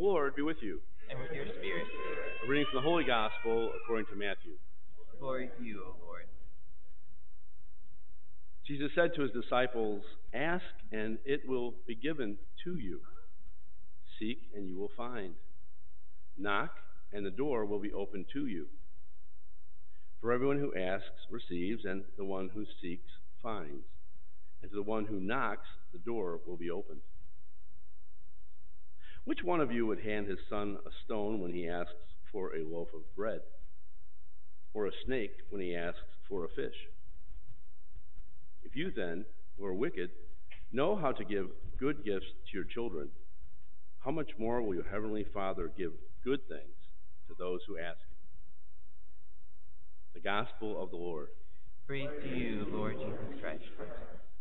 Lord be with you. and with your spirit. A reading from the Holy Gospel according to Matthew. Glory to you, O Lord. Jesus said to his disciples, "Ask, and it will be given to you. Seek, and you will find. Knock, and the door will be opened to you. For everyone who asks receives, and the one who seeks finds. And to the one who knocks, the door will be opened. Which one of you would hand his son a stone when he asks for a loaf of bread? Or a snake when he asks for a fish? If you then, who are wicked, know how to give good gifts to your children, how much more will your heavenly Father give good things to those who ask him?" The Gospel of the Lord. Praise to you, Lord Jesus Christ.